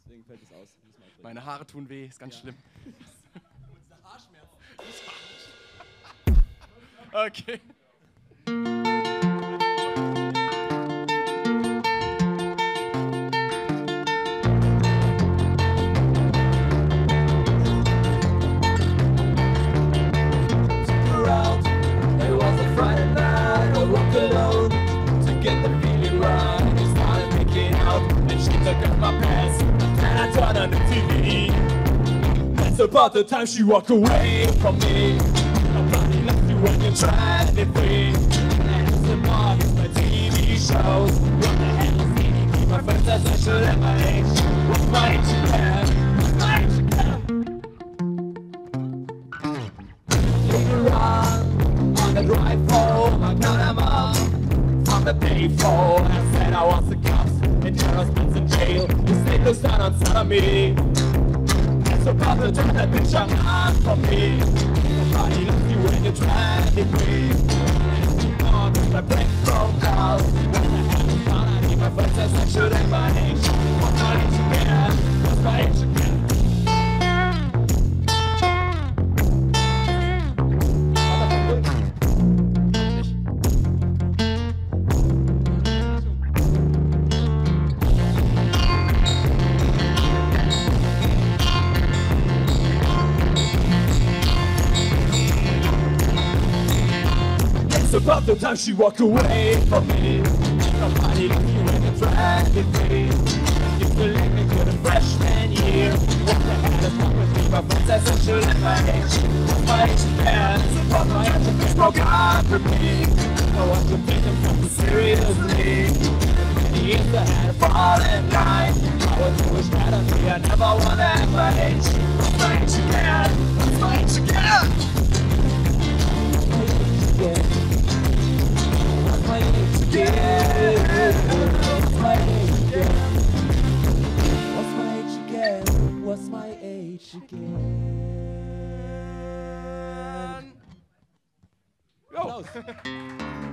Deswegen fällt es aus. Meine Haare tun weh, ist ganz schlimm. Unsere Haarschmerzen. Okay. About the time she walked away from me. Nobody left you when you tried to free. That's the part of my TV shows. What the hell is eating me? My friends says I should have my age. What's my age again? What's my age again? Later on the drive home, I got him up from the payphone. I said I was the cops and your husband's in jail. You stayed loose down on side of me. About to turn that bitch on for me. Nobody left you when you tried to free. Oh, my brain broke out. What the hell is on? I need my friends as I should have my age. What's my age again? What's my age again? About the time she walked away from me. Nobody left you when you tried to free. You feel like me to the freshman year. What the hell is wrong with me? My friend says I should have my age. What's my age again? But my age broke out for me. No one could take them from me seriously. Many years I had a fall in line. I was foolish bad on me. I never wanna have my age. What's my age again? What's my age again? What's my age again? What's my age again? What's my age again? What's my age again? Go!